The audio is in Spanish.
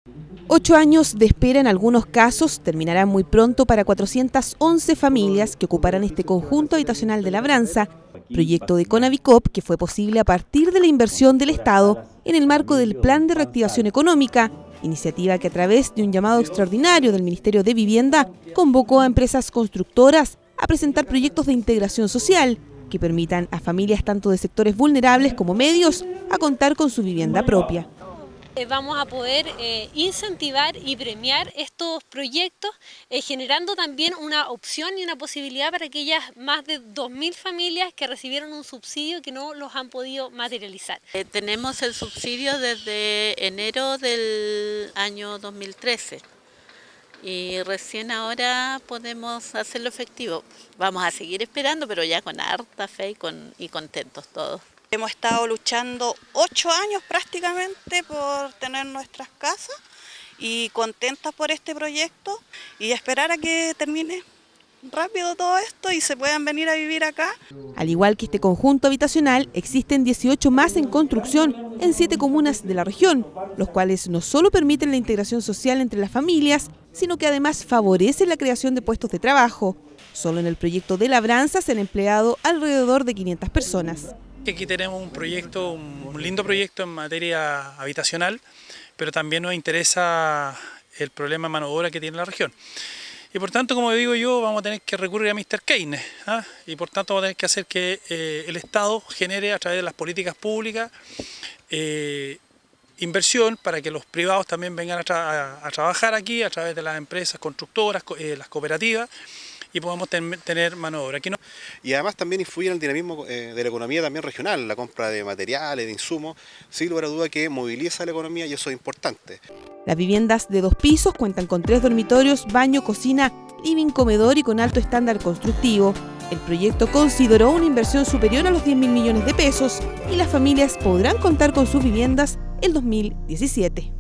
8 años de espera en algunos casos terminarán muy pronto para 411 familias que ocuparán este conjunto habitacional de Labranza, proyecto de Conavicop que fue posible a partir de la inversión del Estado en el marco del Plan de Reactivación Económica, iniciativa que a través de un llamado extraordinario del Ministerio de Vivienda convocó a empresas constructoras a presentar proyectos de integración social que permitan a familias tanto de sectores vulnerables como medios a contar con su vivienda propia. Vamos a poder incentivar y premiar estos proyectos, generando también una opción y una posibilidad para aquellas más de 2.000 familias que recibieron un subsidio que no los han podido materializar. Tenemos el subsidio desde enero del año 2013 y recién ahora podemos hacerlo efectivo. Vamos a seguir esperando, pero ya con harta fe y contentos todos. Hemos estado luchando 8 años prácticamente por tener nuestras casas y contentas por este proyecto y esperar a que termine rápido todo esto y se puedan venir a vivir acá. Al igual que este conjunto habitacional, existen 18 más en construcción en 7 comunas de la región, los cuales no solo permiten la integración social entre las familias, sino que además favorecen la creación de puestos de trabajo. Solo en el proyecto de Labranza se han empleado alrededor de 500 personas. Aquí tenemos un proyecto, un lindo proyecto en materia habitacional, pero también nos interesa el problema de mano de obra que tiene la región. Y por tanto, como digo yo, vamos a tener que recurrir a Mr. Keynes, y por tanto vamos a tener que hacer que el Estado genere a través de las políticas públicas inversión para que los privados también vengan a trabajar aquí a través de las empresas constructoras, las cooperativas, y podamos tener mano de obra. Aquí no. Y además también influye en el dinamismo de la economía también regional, la compra de materiales, de insumos, sin lugar a duda que moviliza la economía y eso es importante. Las viviendas de 2 pisos cuentan con 3 dormitorios, baño, cocina, living, comedor y con alto estándar constructivo. El proyecto consideró una inversión superior a los 10.000 millones de pesos y las familias podrán contar con sus viviendas en 2017.